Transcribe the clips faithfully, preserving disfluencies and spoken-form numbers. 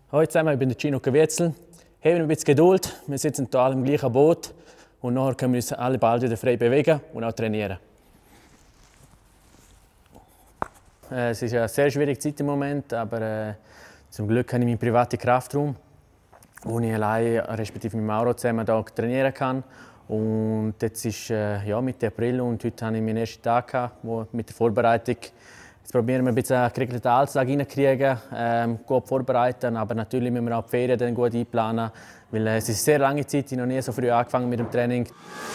Hallo zusammen, ich bin der Gino Caviezel. Haben ein bisschen Geduld, wir sitzen hier alle im gleichen Boot und nachher können wir uns alle bald wieder frei bewegen und auch trainieren. Äh, es ist eine sehr schwierige Zeit im Moment, aber äh, zum Glück habe ich meinen privaten Kraftraum, wo ich allein, respektive mit Mauro zusammen hier trainieren kann. Und jetzt ist äh, ja, Mitte April und heute hatte ich meinen ersten Tag gehabt, wo, mit der Vorbereitung. Jetzt probieren wir ein bisschen einen geregelten Alltag hineinzukriegen, ähm, gut vorbereiten, aber natürlich müssen wir auch die Ferien dann gut einplanen, weil äh, es ist eine sehr lange Zeit, ich habe noch nie so früh angefangen mit dem Training.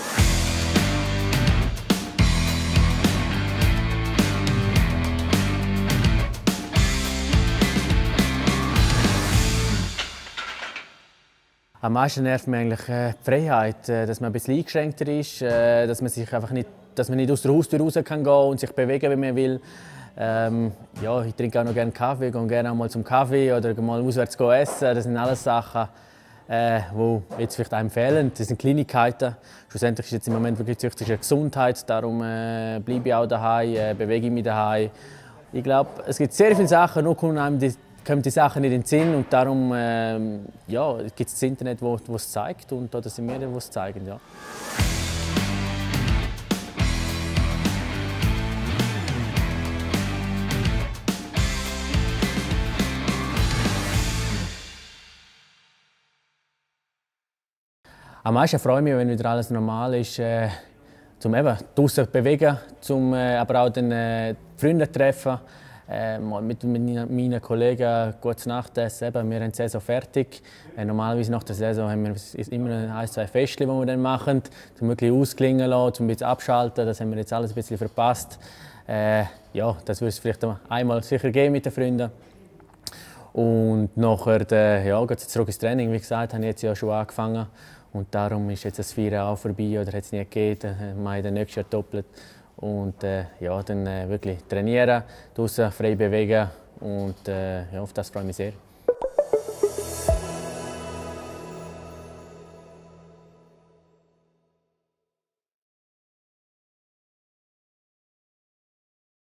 Am meisten nervt mich eigentlich äh, die Freiheit, äh, dass man ein bisschen eingeschränkter ist, äh, dass man sich einfach nicht, dass man nicht aus der Haustür raus kann gehen und sich bewegen, wie man will. Ähm, ja, ich trinke auch noch gerne Kaffee, gehe gerne auch mal zum Kaffee oder mal auswärts essen. Das sind alles Sachen, äh, die jetzt vielleicht einem fehlen. Das sind Kleinigkeiten. Schlussendlich ist jetzt im Moment wirklich die Gesundheit, darum äh, bleibe ich auch daheim, äh, bewege ich mich daheim. Ich glaube, es gibt sehr viele Sachen, nur kommen einem die kommen die Sachen nicht in den Sinn und darum ähm, ja, gibt es das Internet, wo, wo es zeigt und da sind wir, die es zeigen. Ja. Am meisten freue ich mich, wenn wieder alles normal ist, äh, zum eben draußen bewegen, zum äh, aber auch den äh, Freunde treffen. Äh, mit, mit meinen Kollegen gutes Nachtessen. Eben, wir haben die Saison fertig. Äh, normalerweise nach der Saison haben wir immer ein, zwei Festchen, die wir dann machen, um wirklich ausklingen lassen, um ein bisschen abschalten. Das haben wir jetzt alles ein bisschen verpasst. Äh, ja, das würde es vielleicht einmal sicher geben mit den Freunden. Und nachher äh, ja, geht es zurück ins Training. Wie gesagt, habe ich jetzt ja schon angefangen. Und darum ist jetzt das Feiern auch vorbei oder hat es nie gegeben. Mai dann nächstes Jahr doppelt. Und äh, ja, dann äh, wirklich trainieren, draußen frei bewegen und äh, ja, auf das freue ich mich sehr.